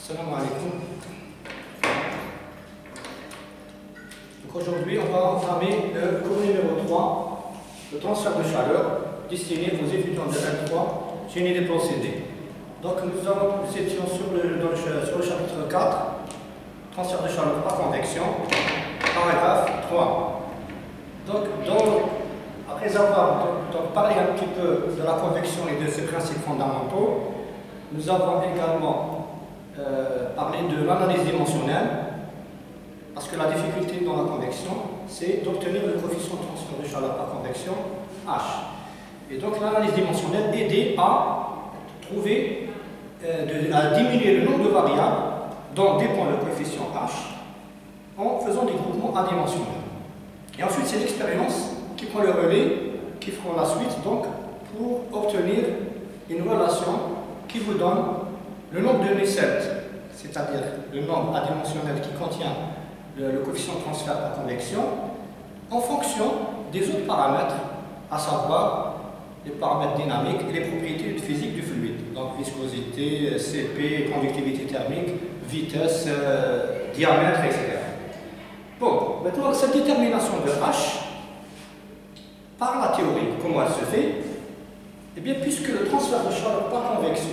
Salam alaikum. Donc aujourd'hui, on va entamer le cours numéro 3, le transfert de chaleur, destiné aux étudiants de L3, génie des procédés. Donc nous étions sur le chapitre 4, transfert de chaleur par convection, paragraphe 3. Donc, après avoir parlé un petit peu de la convection et de ses principes fondamentaux, nous avons également parlé de l'analyse dimensionnelle, parce que la difficulté dans la convection, c'est d'obtenir le coefficient de transfert de chaleur par convection H. Et donc l'analyse dimensionnelle aidait à trouver, à diminuer le nombre de variables dont dépend le coefficient H en faisant des groupements adimensionnels. Et ensuite, c'est l'expérience qui prend le relais, qui fera la suite, donc, pour obtenir une relation qui vous donne le nombre de Nusselt, c'est-à-dire le nombre adimensionnel qui contient le coefficient de transfert par convection, en fonction des autres paramètres, à savoir les paramètres dynamiques et les propriétés physiques du fluide, donc viscosité, CP, conductivité thermique, vitesse, diamètre, etc. Bon, maintenant, cette détermination de H, par la théorie, comment elle se fait? Eh bien, puisque le transfert de chaleur par convection,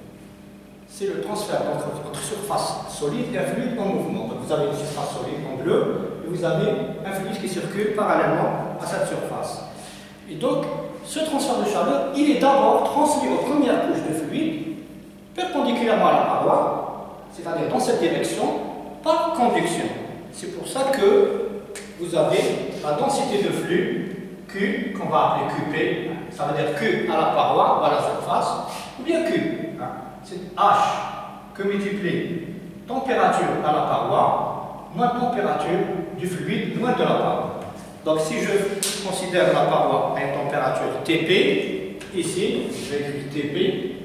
c'est le transfert entre surface solide et un fluide en mouvement. Donc, vous avez une surface solide en bleu, et vous avez un fluide qui circule parallèlement à cette surface. Et donc, ce transfert de chaleur, il est d'abord transmis aux premières couches de fluide, perpendiculairement à la paroi, c'est-à-dire dans cette direction, par conduction. C'est pour ça que vous avez la densité de flux Q, qu'on va appeler QP, ça veut dire Q à la paroi ou à la surface, ou bien Q. C'est H que multiplie température à la paroi moins température du fluide loin de la paroi. Donc si je considère la paroi à une température TP, ici, je vais écrire TP.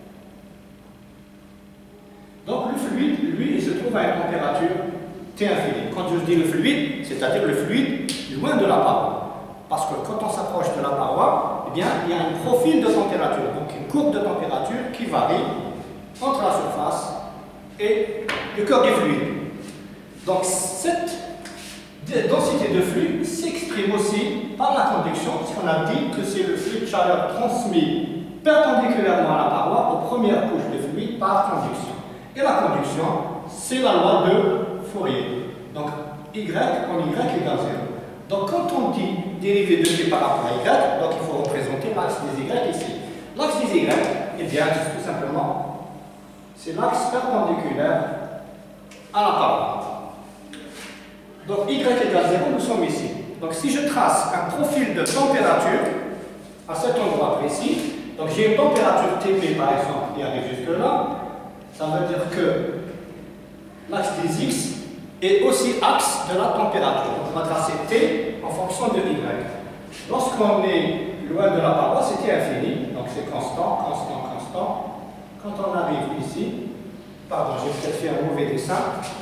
Donc le fluide, lui, il se trouve à une température T infinie. Quand je dis le fluide, c'est-à-dire le fluide loin de la paroi. Parce que quand on s'approche de la paroi, eh bien, il y a un profil de température, donc une courbe de température qui varie entre la surface et le cœur du fluide. Donc cette densité de flux s'exprime aussi par la conduction, puisqu'on a dit que c'est le flux de chaleur transmis perpendiculairement à la paroi aux premières couches de fluide par conduction. Et la conduction, c'est la loi de Fourier. Donc Y en Y égale 0. Donc quand on dit dérivé de t par rapport à y, donc il faut représenter l'axe des y ici. L'axe des y, eh bien, tout simplement, c'est l'axe perpendiculaire à la paroi. Donc y égale 0, nous sommes ici. Donc si je trace un profil de température à cet endroit précis, donc j'ai une température Tp par exemple qui arrive jusque là, ça veut dire que l'axe des x est aussi axe de la température. Donc on va tracer T en fonction de Y. Lorsqu'on est loin de la paroi, c'était infini, donc c'est constant, constant, constant. Quand on arrive ici, pardon, j'ai peut-être fait un mauvais dessin,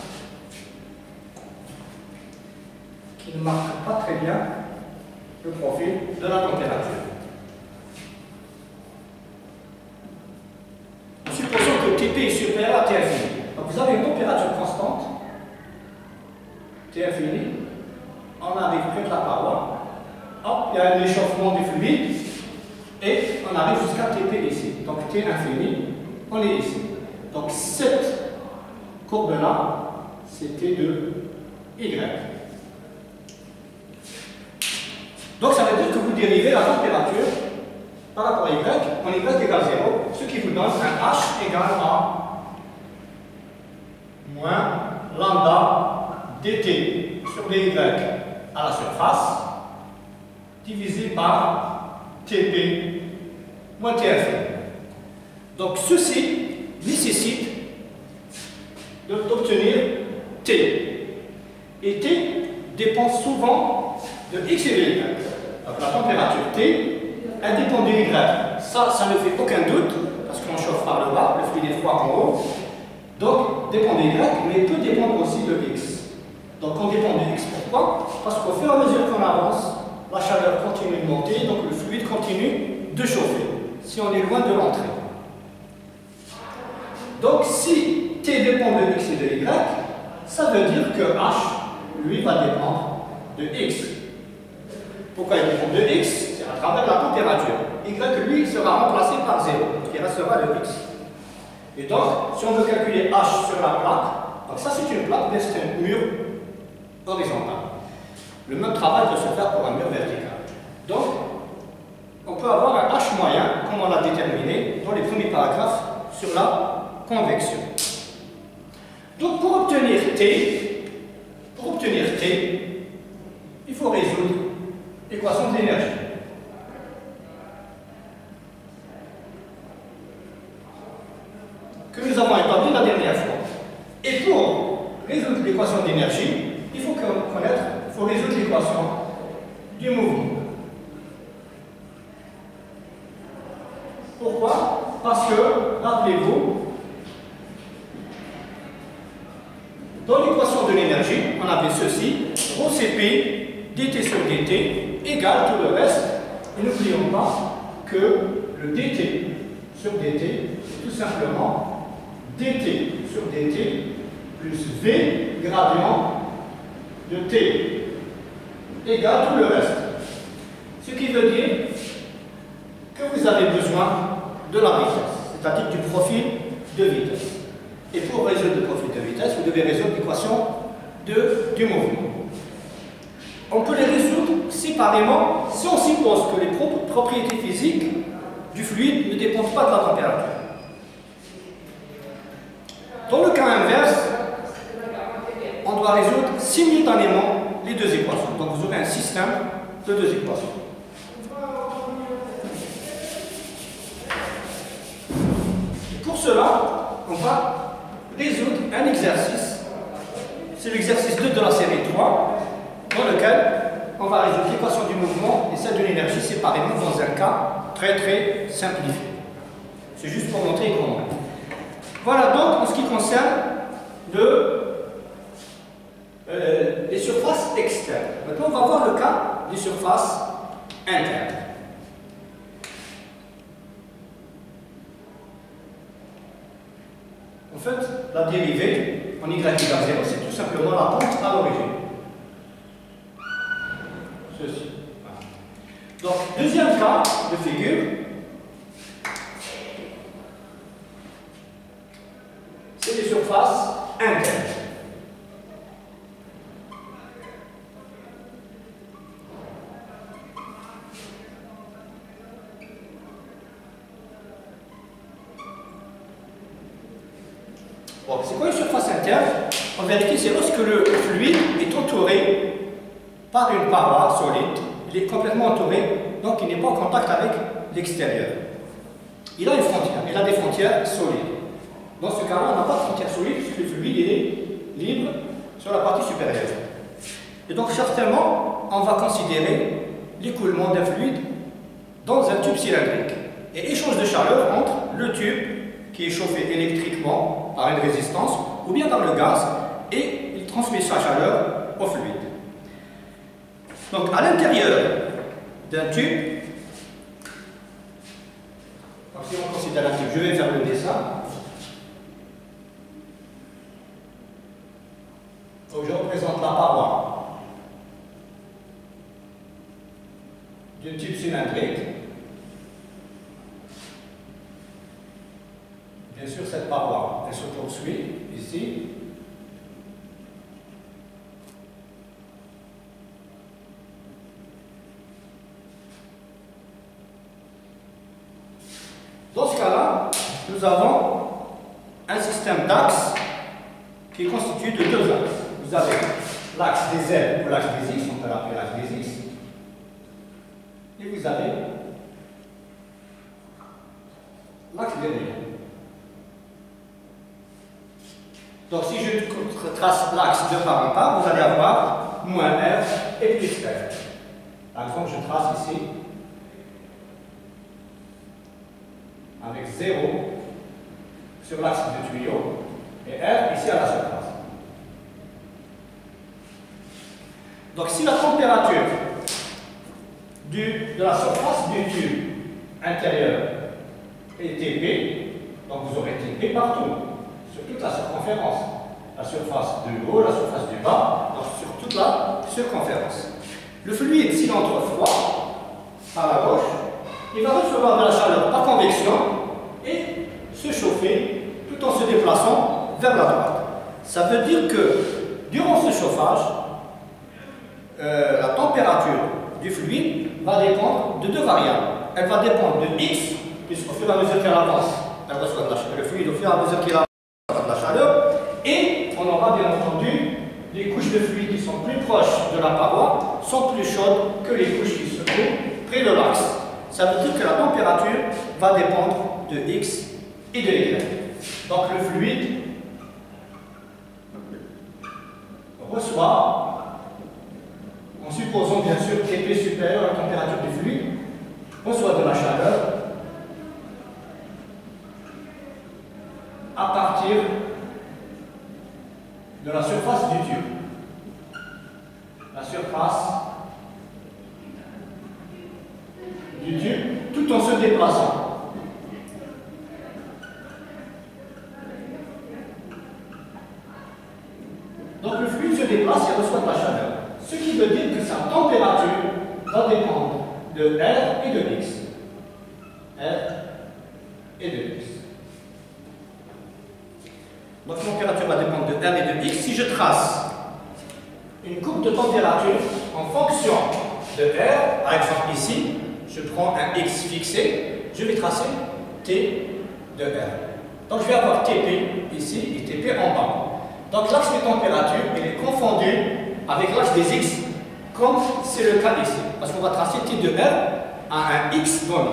qui ne marque pas très bien le profil de la température. Supposons que Tp est supérieur à T infini. Donc vous avez une température constante, T infini, on arrive près de la paroi, hop, il y a un échauffement du fluide, et on arrive jusqu'à Tp ici. Donc T infini, on est ici. Donc cette courbe-là, c'est T de Y. Donc ça veut dire que vous dérivez la température par rapport à Y, en Y égale 0, ce qui vous donne un H égale à moins lambda dt sur dy à la surface divisé par Tp moins T infini. Donc ceci nécessite d'obtenir T. Et T dépend souvent de X et de Y. Donc la température T, elle dépend de Y. Ça ne fait aucun doute, parce qu'on chauffe par le bas, le fluide est froid en haut. Donc dépend de Y, mais peut dépendre aussi de X. Donc on dépend de X, pourquoi? Parce qu'au fur et à mesure qu'on avance, la chaleur continue de monter, donc le fluide continue de chauffer, si on est loin de l'entrée. Donc si T dépend Ça veut dire que H, lui, va dépendre de X. Pourquoi il dépend de X? C'est à travers la température. Y, lui, sera remplacé par 0, qui restera le X. Et donc, si on veut calculer H sur la plaque, donc ça c'est une plaque, mais c'est un mur horizontal. Le même travail peut se faire pour un mur vertical. Donc, on peut avoir un H moyen, comme on l'a déterminé dans les premiers paragraphes sur la convection. Donc, pour obtenir T, il faut résoudre l'équation de l'énergie. Que nous avons établi la dernière fois. Et pour résoudre l'équation d'énergie, il faut résoudre l'équation du mouvement. Pourquoi? Parce que, rappelez-vous, dans l'équation de l'énergie, on avait ceci, rho Cp dt sur dt égale tout le reste. Et n'oublions pas que le dt sur dt, c'est tout simplement dt sur dt plus v gradient de t égale tout le reste. Ce qui veut dire que vous avez besoin de la vitesse, c'est-à-dire du profil de vitesse. Et pour résoudre le profil de vitesse, vous devez résoudre l'équation du mouvement. On peut les résoudre séparément si on suppose que les propriétés physiques du fluide ne dépendent pas de la température. Dans le cas inverse, on doit résoudre simultanément les deux équations. Donc vous aurez un système de deux équations. Et pour cela, on va résoudre un exercice. C'est l'exercice 2 de la série 3, dans lequel on va résoudre l'équation du mouvement et celle de l'énergie séparément dans un cas très simplifié. C'est juste pour montrer comment. Voilà donc en ce qui concerne les surfaces externes. Maintenant, on va voir le cas des surfaces internes. En fait, la dérivée en y égale 0, c'est tout simplement la pente à l'origine. Ceci. Voilà. Donc, deuxième cas de figure, c'est les surfaces internes. Bon, c'est quoi une surface interne? En vérité, c'est lorsque le fluide est entouré par une paroi solide. Il est complètement entouré, donc il n'est pas en contact avec l'extérieur. Il a une frontière, il a des frontières solides. Dans ce cas-là, on n'a pas de frontière solide puisque le fluide est libre sur la partie supérieure. Et donc, certainement, on va considérer l'écoulement d'un fluide dans un tube cylindrique. Et échange de chaleur entre le tube qui est chauffé électriquement par une résistance ou bien dans le gaz et il transmet sa chaleur au fluide. Donc, à l'intérieur d'un tube, donc si on considère un tube, je vais faire le dessin. Donc, je représente la paroi du tube cylindrique. Bien sûr, cette paroi, elle se poursuit ici. Dans ce cas-là, nous avons un système d'axes qui est constitué de deux axes. Vous avez l'axe des Z ou l'axe des X, on peut l'appeler l'axe des X. Et vous avez l'axe des Y. Donc si je trace l'axe de part en part, vous allez avoir moins R et plus R. Par exemple, je trace ici avec 0 sur l'axe du tuyau et R ici à la surface. Donc si la température de la surface du tube intérieur est Tp, donc vous aurez Tp partout, sur toute la circonférence. la surface du haut, la surface du bas, donc sur toute la circonférence. Le fluide, s'il entre froid, par la gauche, il va recevoir de la chaleur par convection et se chauffer tout en se déplaçant vers la droite. Ça veut dire que durant ce chauffage, la température du fluide va dépendre de deux variables. Elle va dépendre de X, puisqu'au fur et à mesure qu'elle avance, elle reçoit de la chaleur. Le fluide, au fur et à mesure qu'il avance, il reçoit de la chaleur. Et on aura bien entendu les couches de fluide qui sont plus proches de la paroi sont plus chaudes que les couches qui se trouvent près de l'axe. Ça veut dire que la température va dépendre de X et de Y. Donc le fluide reçoit, en supposant bien sûr TP supérieur à la température du fluide, reçoit de la chaleur à partir de la surface du tube. La surface du tube, tout en se déplaçant. Donc le fluide se déplace et reçoit de la chaleur. Ce qui veut dire que sa température va dépendre de R et de X. R et de X. Donc la température va dépendre de R et de X. Si je trace une courbe de température en fonction de R, par exemple ici, je prends un X fixé, je vais tracer T de R. Donc je vais avoir TP ici et TP en bas. Donc l'axe de température il est confondu avec l'axe des X, comme c'est le cas ici. Parce qu'on va tracer T de R à un X donné.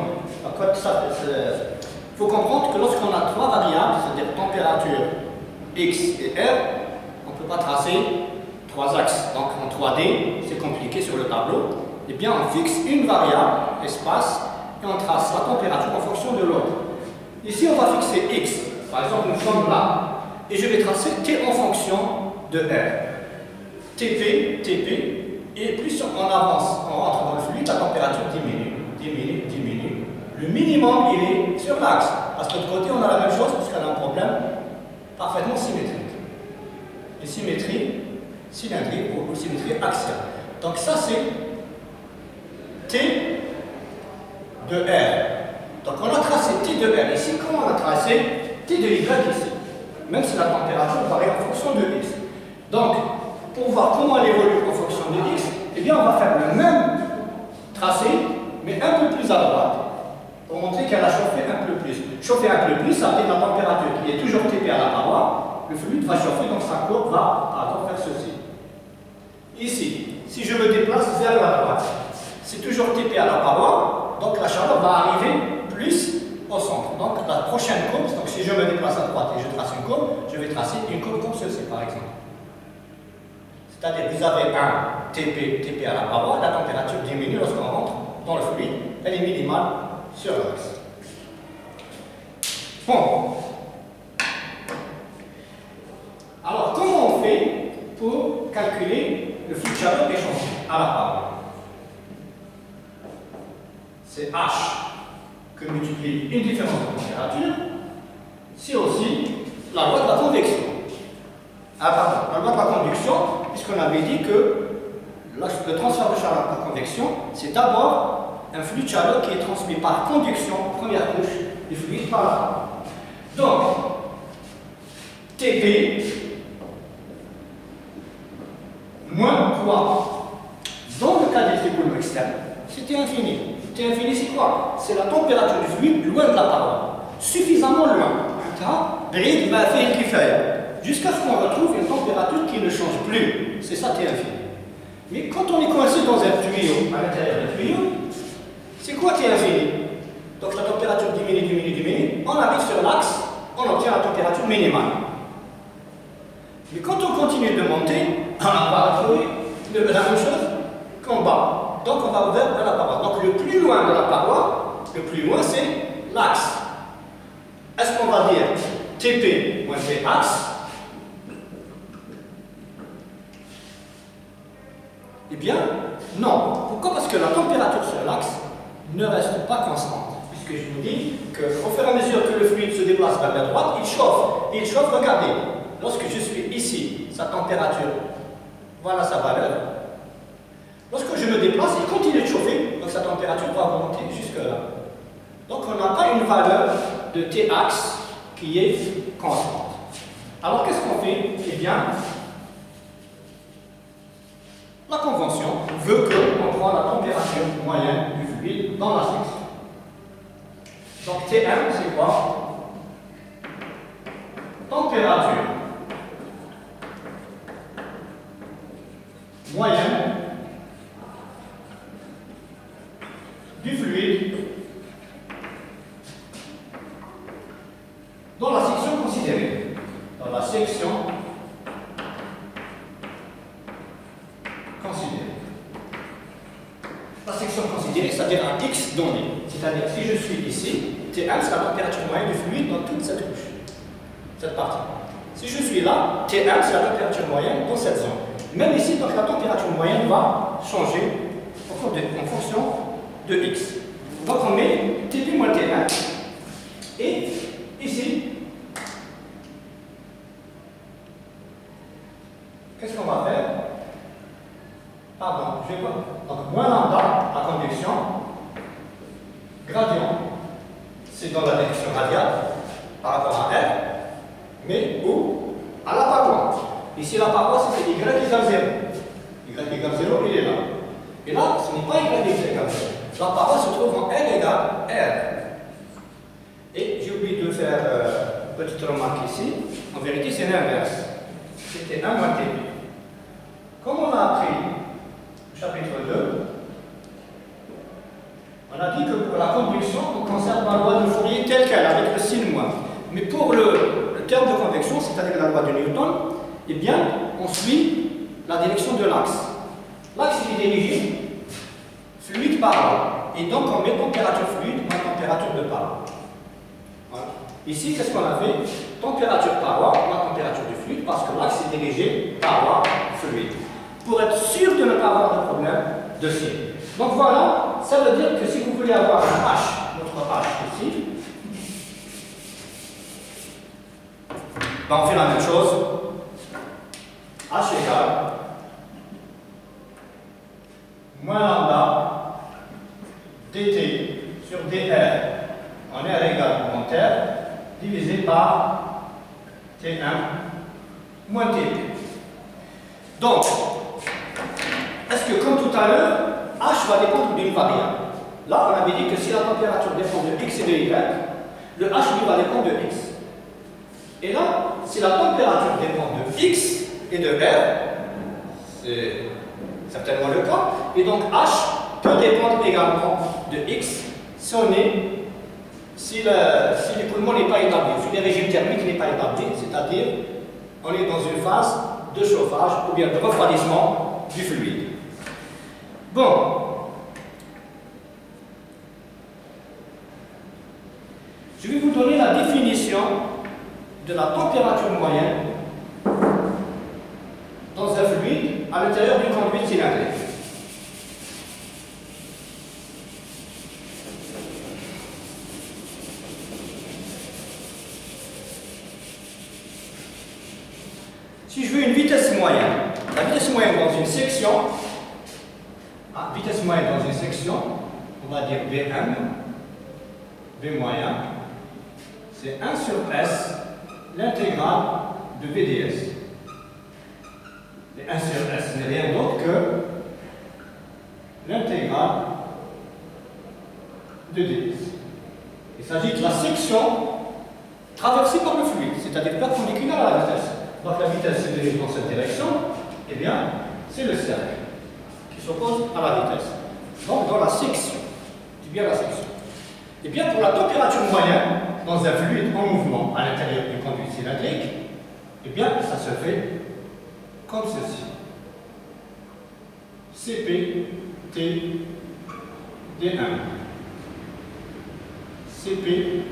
Il faut comprendre que lorsqu'on a trois variables, c'est-à-dire température, X et R, on ne peut pas tracer trois axes. Donc en 3D, c'est compliqué sur le tableau. Eh bien, on fixe une variable, espace, et on trace la température en fonction de l'autre. Ici, on va fixer X. Par exemple, nous sommes là. Et je vais tracer T en fonction de R. TP, TP, et plus on avance, on rentre dans le fluide, la température diminue, diminue, diminue. Le minimum, il est sur l'axe. Parce que de l'autre côté, on a la même chose, parce qu'on a un problème parfaitement symétrique. Les symétries cylindriques ou symétrie axiale. Donc ça, c'est T de R. Donc on a tracé T de R ici, comment on a tracé T de Y ici? Même si la température varie en fonction de X. Donc, pour voir comment elle évolue en fonction de X, eh bien on va faire le même tracé, mais un peu plus à droite, pour montrer qu'elle a chauffé un peu plus. Chauffer un peu plus, ça veut dire la température qui est toujours TP à la paroi, le fluide va chauffer, donc sa courbe va faire ceci. Ici, si je me déplace vers la droite, c'est toujours TP à la paroi, donc la chaleur va arriver plus au centre. Donc la prochaine courbe, donc si je me déplace à droite et je trace une courbe, je vais tracer une courbe comme ceci par exemple. C'est-à-dire vous avez un TP à la paroi, la température diminue lorsqu'on rentre dans le fluide, elle est minimale sur l'axe. Bon. Alors comment on fait pour calculer le flux de chaleur échangé à la paroi? C'est H que multiplie une différence de température, c'est aussi la loi de la convection. Ah pardon, la loi de la convection, puisqu'on avait dit que le transfert de chaleur par convection, c'est d'abord un flux de chaleur qui est transmis par conduction, première couche du fluide par là. Donc, TP moins quoi? Dans le cas des éboulements externes, c'était infini. T infini, c'est quoi? C'est la température du fluide loin de la paroi. Suffisamment loin. Jusqu'à ce qu'on retrouve une température qui ne change plus. C'est ça T infini. Mais quand on est coincé dans un tuyau, à l'intérieur du tuyau, c'est quoi T infini? Donc la température diminue, diminue, diminue. On arrive sur l'axe, on obtient la température minimale. Mais quand on continue de monter, on va retrouver la même chose qu'en bas. Donc on va vers la paroi. Donc le plus loin de la paroi, le plus loin c'est l'axe. Est-ce qu'on va dire TP moins T axe? Eh bien, non. Pourquoi? Parce que la température sur l'axe ne reste pas constante. Puisque je vous dis qu'au fur et à mesure que le fluide se déplace vers la droite, il chauffe. Et il chauffe, regardez. lorsque je suis ici, sa température, voilà sa valeur. Lorsque je me déplace, il continue de chauffer, donc sa température va augmenter jusque là. Donc on n'a pas une valeur de T-axe qui est constante. Alors qu'est-ce qu'on fait? Eh bien, la convention veut qu'on prenne la température moyenne du fluide dans la section. Donc T1, c'est quoi? Température moyenne du fluide dans la section considérée. Dans la section considérée. La section considérée, c'est-à-dire un X donné. C'est-à-dire si je suis ici, T1 c'est la température moyenne du fluide dans toute cette couche, cette partie. Si je suis là, T1 c'est la température moyenne dans cette zone. Même ici, donc la température moyenne va changer en fonction de X. Donc on met TP moins T1 et ici, qu'est-ce qu'on va faire? Pardon, je vais voir. Donc moins lambda à convection, gradient, c'est dans la direction radiale par rapport à R, mais où? À la paroi. Ici la paroi c'est Y égale 0. Y égale 0, il est là. Et là, ce n'est pas Y égale 0. La paroi se trouve en R égale R. Et j'ai oublié de faire une petite remarque ici. En vérité, c'est l'inverse. C'était 1 moins TP. Comme on a appris au chapitre 2, on a dit que pour la convection, on conserve la loi de Fourier telle qu'elle, avec le signe moins. Mais pour le terme de convection, c'est-à-dire la loi de Newton, eh bien, on suit la direction de l'axe. L'axe est dirigé fluide par là. Et donc, on met température fluide moins température de paroi. Voilà. Ici, qu'est-ce qu'on a fait? Température paroi moins température du fluide, parce que l'axe est dirigé paroi fluide. Pour être sûr de ne pas avoir de problème de signe. Donc voilà, ça veut dire que si vous voulez avoir un H, notre H ici, ben on fait la même chose. H égale moins lambda dt sur dr en R égale commentaire divisé par T1 moins Tp. Donc, est-ce que comme tout à l'heure, H va dépendre d'une variable? Là, on avait dit que si la température dépend de X et de Y, le H lui va dépendre de X. Et là, si la température dépend de X et de R, c'est certainement le cas, et donc H peut dépendre également de X si l'écoulement n'est pas établi, si le régime thermique n'est pas établi, c'est-à-dire on est dans une phase de chauffage ou bien de refroidissement du fluide. Bon. Je vais vous donner la définition de la température moyenne dans un fluide à l'intérieur d'une conduite cylindrique. Si je veux une vitesse moyenne, la vitesse moyenne dans une section, vitesse moyenne dans une section, on va dire Vm, V moyen, c'est 1 sur S, l'intégrale de VDS. Et 1 sur S n'est rien d'autre que l'intégrale de ds. Il s'agit de la section traversée par le fluide, c'est-à-dire perpendiculaire à la vitesse. Donc la vitesse se dirige dans cette direction, eh bien, c'est le cercle qui s'oppose à la vitesse. Donc dans la section, je dis bien la section. Eh bien, pour la température moyenne, dans un fluide en mouvement à l'intérieur du conduit cylindrique, eh bien, ça se fait comme ceci. Cp, T, D1. Cp,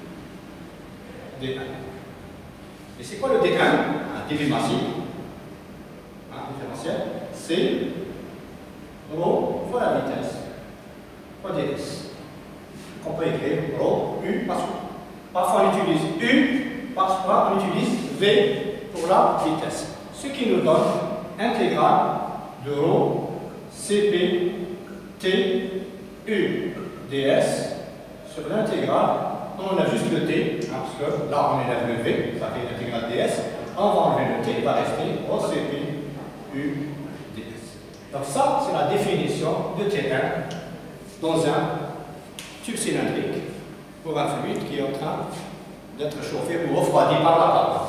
D1. Et c'est quoi le D1? Un débit massif, différentiel, c'est ρ fois la vitesse, fois ds. On peut écrire ρ, U, parce que parfois on utilise U, parfois on utilise V pour la vitesse. Ce qui nous donne intégrale de ρ Cp T U ds sur l'intégrale. On a juste le t, hein, parce que là on élève le v, ça fait l'intégrale ds. On va enlever le t, il va rester ρ Cp U ds. Donc ça, c'est la définition de T1 dans un tube cylindrique pour un fluide qui est en train d'être chauffé ou refroidi par la paroi.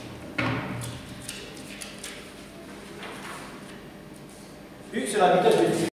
U, c'est la vitesse du